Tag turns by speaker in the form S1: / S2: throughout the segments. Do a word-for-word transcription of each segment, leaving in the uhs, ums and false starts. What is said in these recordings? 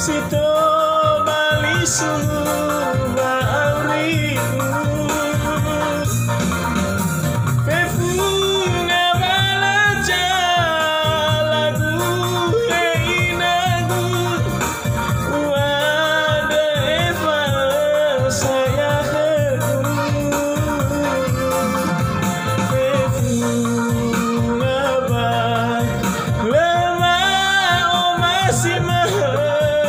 S1: Sito balisu bauriku Pefuna balaja lagu heinagu Wada eva saya heku Pefuna ba lemah o masih mahal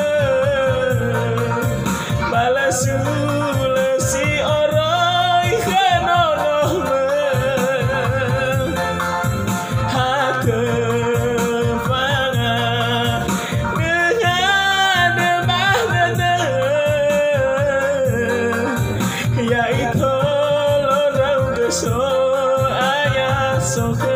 S1: Sulesi orang kenono hake panah dengan demah dede yaitu lorau deso ayah soke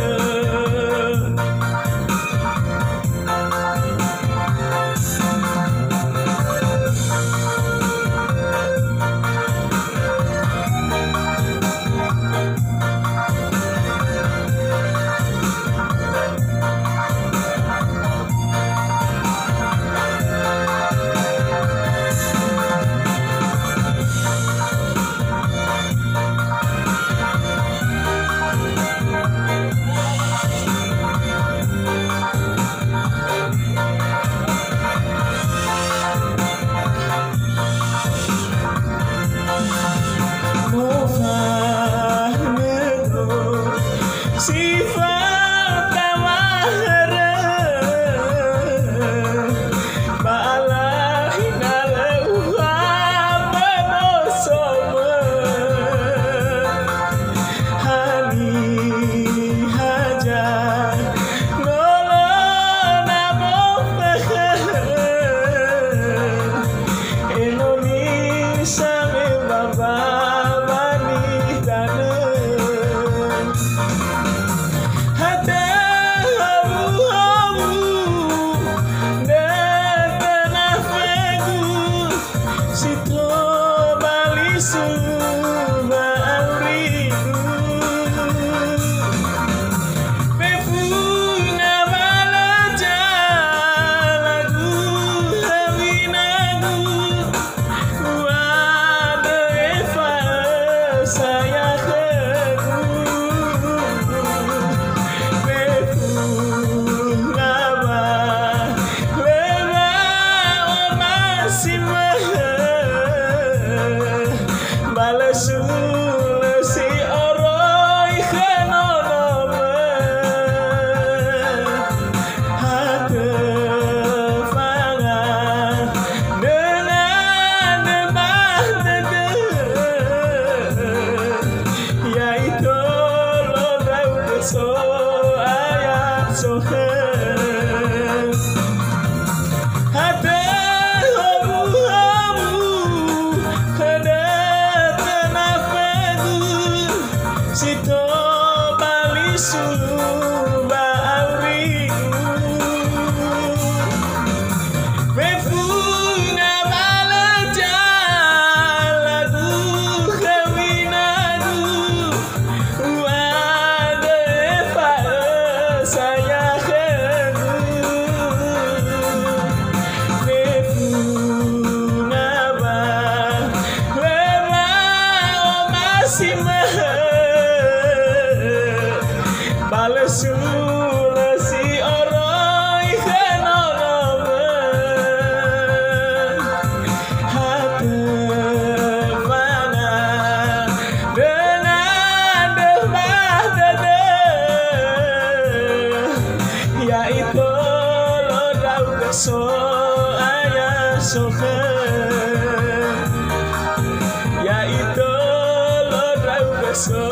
S1: Sifat tawahara Ba'alahin alauha Banosoma Hani haja Nolo namo Indonesia membaba Bani dana Sito balisu bauriku Pefuna balaja lagu hawinagu Wada eva saya heku Pefuna ba lemah o masih Sulesi orang kenono hake panah dengan demah dede yaitu lodau deso ayah sohe hate Sito balisu bauriku Pefuna balaja lagu kawinagu Wada eva saya heku Pefuna ba lemah o masih Sulesi orang kenono hake panah dengan demah dede yaitu lodau deso ayah sohe yaitu lodau deso